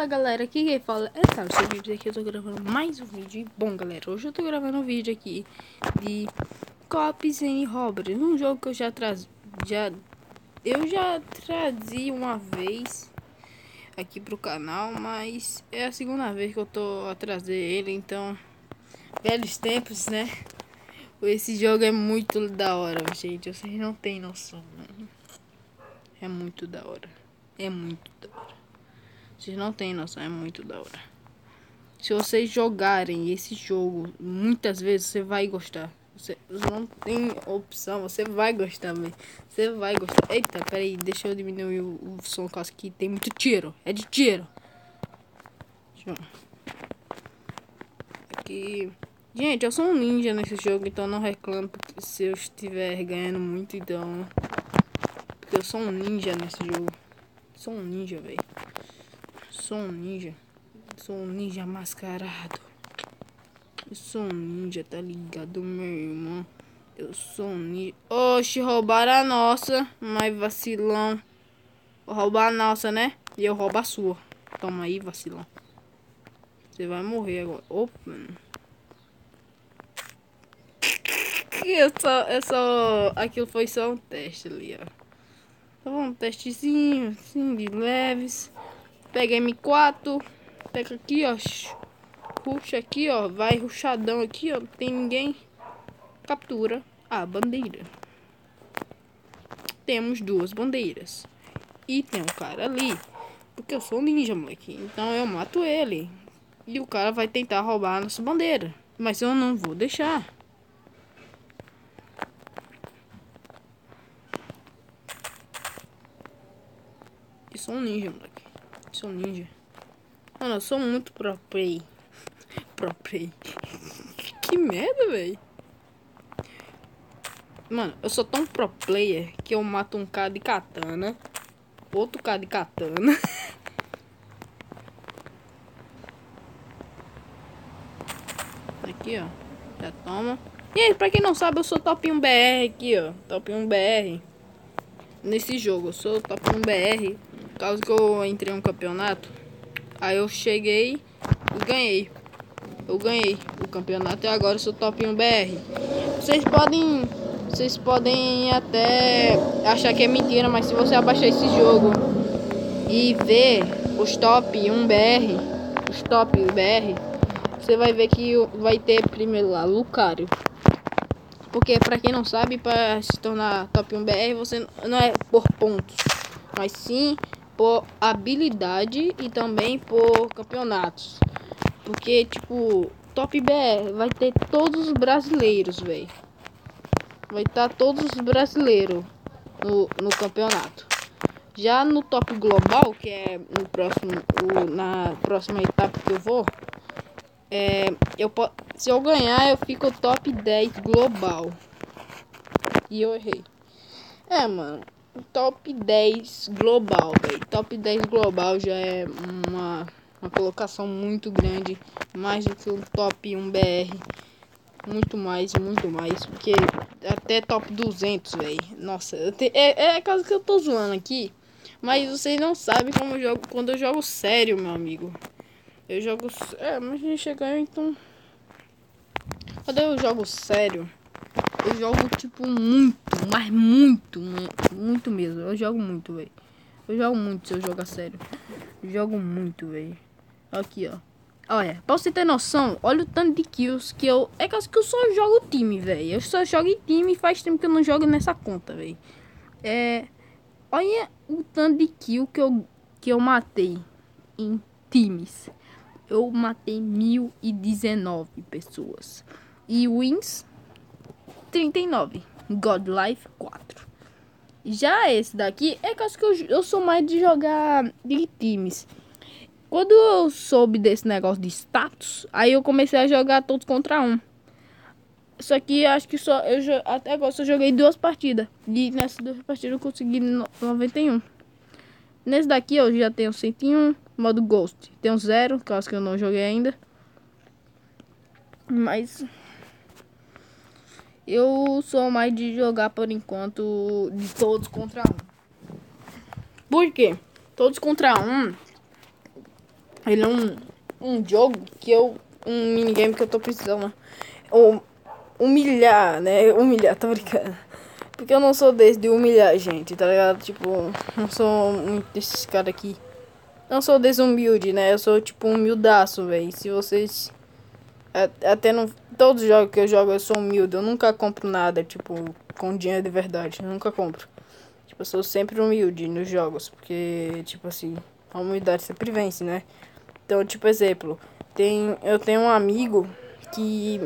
Fala galera, aqui quem fala é Thales. Esse vídeo aqui eu tô gravando mais um vídeo. Bom galera, hoje eu tô gravando um vídeo aqui de Cops and Robbery, um jogo que eu já trazi uma vez aqui pro canal, mas é a segunda vez que eu tô a trazer ele, então velhos tempos, né? Esse jogo é muito da hora, gente, vocês não tem noção, mano. É muito da hora, é muito da hora. Vocês não tem noção, é muito da hora. Se vocês jogarem esse jogo muitas vezes, você vai gostar. Você não tem opção, você vai gostar, velho. Você vai gostar. Eita, peraí, deixa eu diminuir o som, que aqui tem muito tiro. É de tiro. Aqui. Gente, eu sou um ninja nesse jogo, então não reclamo se eu estiver ganhando muito, então. Porque eu sou um ninja nesse jogo. Sou um ninja, velho. Sou um ninja. Sou um ninja mascarado. Eu sou um ninja, tá ligado, meu irmão? Eu sou um ninja. Oxe, roubaram a nossa. Mas vacilão. Vou roubar a nossa, né? E eu roubo a sua. Toma aí, vacilão. Você vai morrer agora. Opa, mano. Aquilo foi só um teste ali, ó. Só um testezinho, assim, de leves. Pega M4. Pega aqui, ó. Puxa aqui, ó. Vai ruchadão aqui, ó. Não tem ninguém. Captura a bandeira. Temos duas bandeiras. E tem um cara ali. Porque eu sou um ninja, moleque. Então eu mato ele. E o cara vai tentar roubar a nossa bandeira. Mas eu não vou deixar. Eu sou um ninja, moleque. Eu sou um ninja. Mano, eu sou muito pro play. Pro play. Que merda, velho. Mano, eu sou tão pro player que eu mato um cara de katana. Outro cara de katana. Aqui, ó. Já toma. E aí, pra quem não sabe, eu sou top 1 BR aqui, ó. Top 1 BR. Nesse jogo, eu sou top 1 BR. Por causa que eu entrei em um campeonato. Aí eu cheguei e ganhei. Eu ganhei o campeonato e agora eu sou top 1 BR. Vocês podem até achar que é mentira, mas se você abaixar esse jogo e ver os top 1 BR, os top BR, você vai ver que vai ter primeiro lá, Lucario. Porque pra quem não sabe, para se tornar top 1 BR, você não é por pontos, mas sim por habilidade e também por campeonatos. Porque, tipo, top BR vai ter todos os brasileiros, velho. Vai estar todos os brasileiros no campeonato. Já no top global, que é no próximo, na próxima etapa que eu vou, se eu ganhar, eu fico top 10 global. E eu errei. Mano, top 10 global, velho. Top 10 global já é uma colocação muito grande, mais do que o top 1 BR. Muito mais, porque até top 200, velho. Nossa, é caso que eu tô zoando aqui, mas vocês não sabem como eu jogo quando eu jogo sério, meu amigo. Eu jogo, mas a gente chegou, então. Quando eu jogo sério, eu jogo tipo muito, mas muito mesmo. Eu jogo muito, velho. Eu jogo muito se eu jogar sério. Eu jogo muito, velho. Aqui, ó. Olha, pra você ter noção, olha o tanto de kills que eu... É caso que eu só jogo time, velho. Eu só jogo em time e faz tempo que eu não jogo nessa conta, velho. Olha o tanto de kill que eu matei em times. Eu matei 1019 pessoas. E wins 39. God Life 4. Já esse daqui é caso que eu sou mais de jogar de times. Quando eu soube desse negócio de status, aí eu comecei a jogar todos contra um. Só que acho que até agora só joguei 2 partidas. E nessas 2 partidas eu consegui 91. Nesse daqui eu já tenho 101, modo Ghost. Tenho 0, caso que eu não joguei ainda. Mas eu sou mais de jogar por enquanto de todos contra um. Por quê? Todos contra um Ele é um jogo que eu... Um minigame que eu tô precisando humilhar, né? Humilhar, tô brincando. Porque eu não sou desse de humilhar gente, tá ligado? Tipo, não sou muito desses caras aqui. Não sou desumilde, né? Eu sou tipo um humildaço, velho. Se vocês... Até no... Todos os jogos que eu jogo eu sou humilde. Eu nunca compro nada, tipo, com dinheiro de verdade. Eu nunca compro. Tipo, eu sou sempre humilde nos jogos. Porque, tipo assim, a humildade sempre vence, né? Então, tipo, exemplo. Eu tenho um amigo que...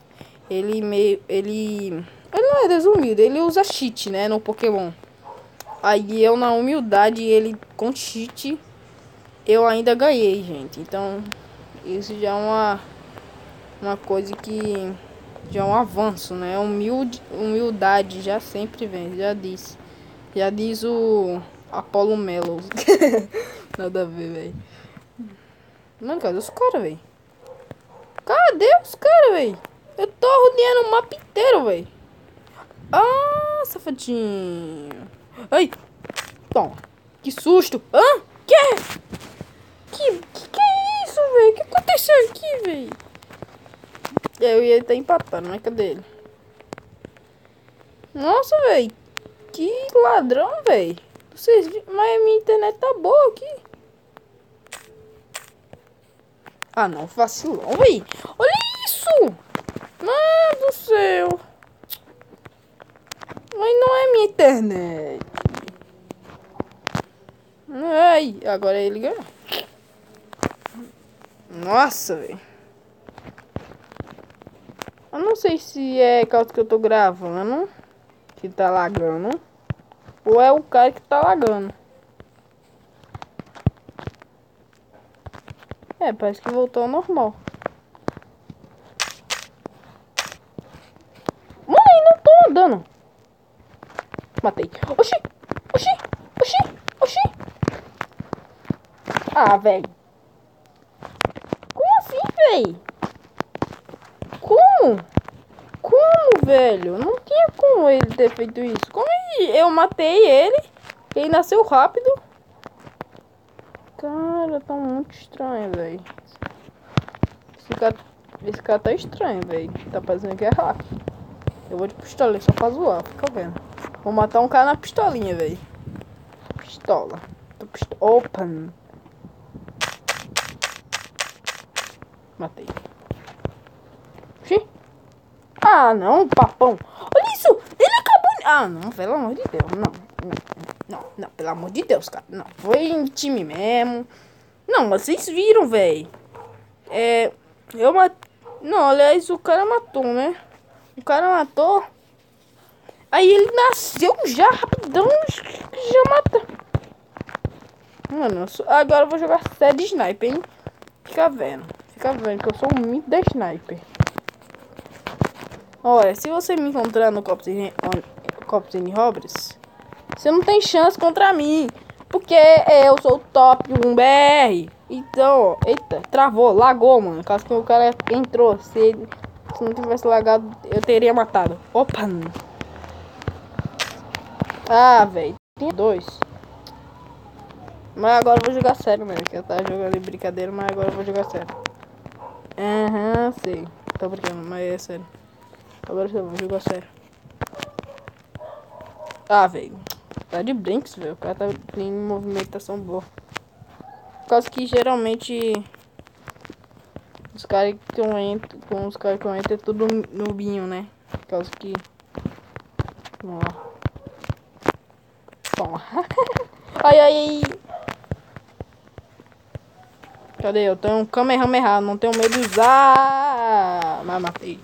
Ele não é desumilde. Ele usa cheat, né? No Pokémon. Aí eu, na humildade, ele com cheat... Eu ainda ganhei, gente. Então, isso já é uma coisa que já é um avanço, né? Humildade já sempre vem, já diz o Apollo Melo. Nada a ver, velho. Mano, cadê os caras, velho? Cadê os caras, velho? Eu tô rodeando o mapa inteiro, velho. Ah, safadinho. Ai, toma. Que susto. Hã? Que é isso, velho? O que aconteceu aqui, velho? Eu ia estar empatando, mas cadê ele? Nossa, velho. Que ladrão, velho. Vocês viram? Mas a minha internet tá boa aqui. Ah, não. Vacilão, velho. Olha isso. Mano do céu. Mas não é minha internet. Ai, agora ele ganhou. Nossa, velho. Eu não sei se é causa que eu tô gravando que tá lagando. Ou é o cara que tá lagando. É, parece que voltou ao normal. Mãe, não tô andando. Matei. Oxi, oxi, oxi, oxi. Ah, velho. Como assim, velho? Como? Como, velho? Não tinha como ele ter feito isso. Como eu matei ele? Ele nasceu rápido. Cara, tá muito estranho, velho. Esse cara tá estranho, velho. Tá parecendo que é hack. Eu vou de pistola só pra zoar, fica vendo. Vou matar um cara na pistolinha, velho. Pistola. Open. Matei. Oxi. Ah, não, papão. Olha isso. Ele acabou... Ah, não, pelo amor de Deus. Não, pelo amor de Deus, cara. Não, foi em time mesmo. Não, vocês viram, velho. Eu matei... Não, aliás, o cara matou, né? O cara matou. Aí ele nasceu já, rapidão. Já mata. Mano, agora eu vou jogar série de sniper, hein? Fica vendo que eu sou um mito da sniper. Olha, se você me encontrar no Copsine Robbers, você não tem chance contra mim. Porque eu sou o top 1 BR. Então, eita, travou, lagou, mano. Caso que o cara entrou. Se não tivesse lagado, eu teria matado. Opa! Ah, velho. Tinha dois. Mas agora eu vou jogar sério, mano. Que eu tava jogando de brincadeira, mas agora eu vou jogar sério. Aham, sei. Tô brincando, mas é sério. Agora eu vou jogar sério. Ah, velho. Tá de brinks, velho. O cara tá em movimentação boa. Por causa que geralmente os caras que eu entro, com os caras que eu entro é tudo nubinho, né? Por causa que... Vamos lá. Toma. Ai. Cadê? Eu tenho um Kamehameha, não tenho medo de usar. Mas matei.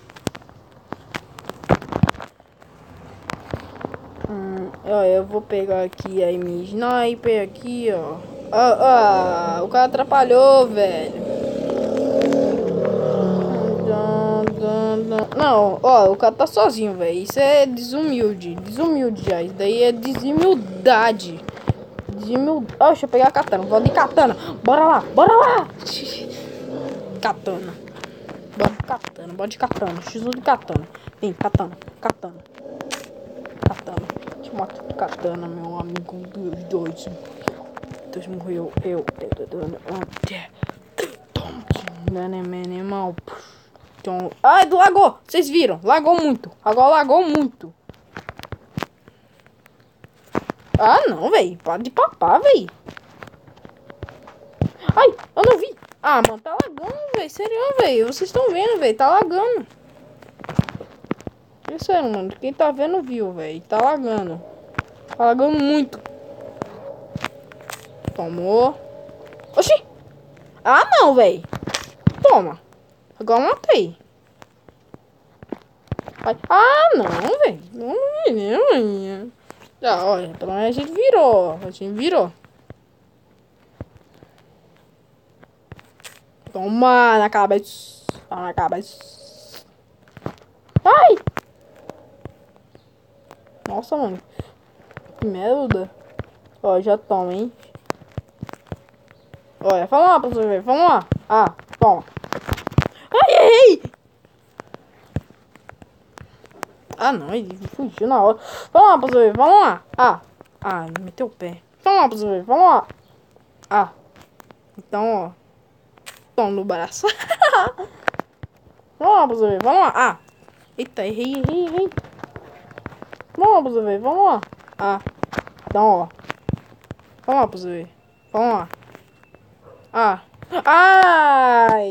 Eu vou pegar aqui a minha sniper aqui, ó. O cara atrapalhou, velho. Não, ó, o cara tá sozinho, velho. Isso é desumilde já. Isso daí é desumildade. Ó, deixa eu pegar a katana. Vou de katana. Bora lá. Katana. Bora de katana. X1 de katana. Vem, katana. Deixa eu matar katana, meu amigo dos dois. Deus morreu. Eu. Animal. Ai, lagou. Vocês viram? Lagou muito. Agora lagou muito. Ah, não, velho. Para de papar, velho. Ai, eu não vi. Ah, mano, tá lagando, velho. Sério, velho. Vocês estão vendo, velho. Tá lagando. Isso aí, mano. Quem tá vendo, viu, velho. Tá lagando. Tá lagando muito. Tomou. Oxi. Ah, não, velho. Toma. Agora matei. Ai. Ah, não, velho. Não vi, não. Ah, olha, pelo menos a gente virou. A gente virou. Toma na cabeça. Toma na cabeça. Ai! Nossa, mano. Que merda. Ó, já toma, hein? Olha, vamos lá pra você ver. Vamos lá. Ah, toma. Ai, errei! Ah, não. Ele fugiu na hora. Vamos lá pra você ver. Vamos lá. Ah, meteu o pé. Vamos lá pra você ver. Vamos lá. Ah. Então, ó. Toma no braço. Vamos lá pra você ver. Vamos lá. Ah. Eita, errei. Vamos lá pra você ver. Vamos lá. Ah. Então, ó. Vamos lá pra você ver. Vamos lá. Ah. Ai.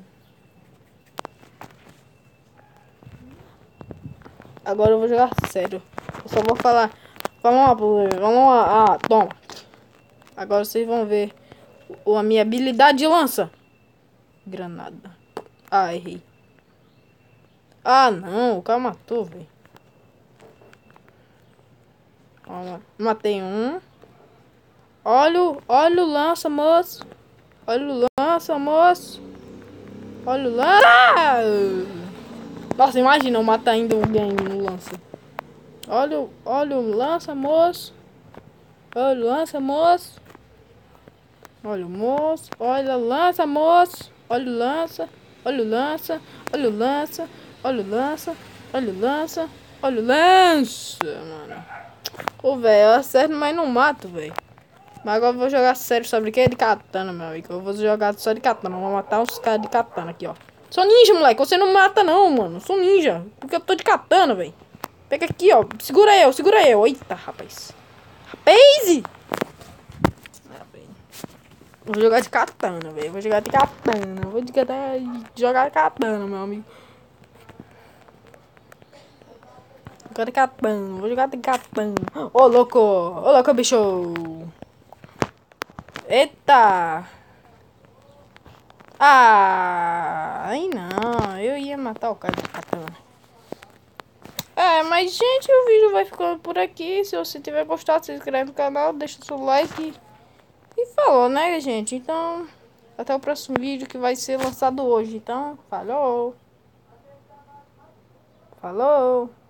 Agora eu vou jogar sério. Eu só vou falar. Vamos lá pra você ver. Vamos lá. Ah, toma. Agora vocês vão ver a minha habilidade de lança. Granada. Ah, errei. Ah, não. O cara matou, velho. Matei um. Olha o lança, moço. Olha o lança, moço. Olha o lança. Nossa, imagina eu matar ainda alguém no lança. Olha o lança, moço. Olha o lança, moço. Olha o moço. Olha o lança, moço. Olha o lança. Olha o lança. Olha o lança. Olha o lança. Olha o lança. Olha o lança, mano. Ô, velho, eu acerto, mas não mato, velho. Mas agora eu vou jogar sério sobre o que? De katana, meu amigo. Eu vou jogar só de katana. Vou matar os caras de katana aqui, ó. Sou ninja, moleque. Você não mata, não, mano. Sou ninja. Porque eu tô de katana, velho. Pega aqui, ó. Segura eu. Eita, rapaz. Rapaz! Vou jogar de katana, velho. Vou jogar de katana, meu amigo. Vou jogar de katana. Ô, louco, bicho. Eita. Ah, aí não. Eu ia matar o cara de katana. Mas, gente, o vídeo vai ficando por aqui. Se você tiver gostado, se inscreve no canal, deixa o seu like. E falou, né, gente? Então, até o próximo vídeo que vai ser lançado hoje. Então, falou.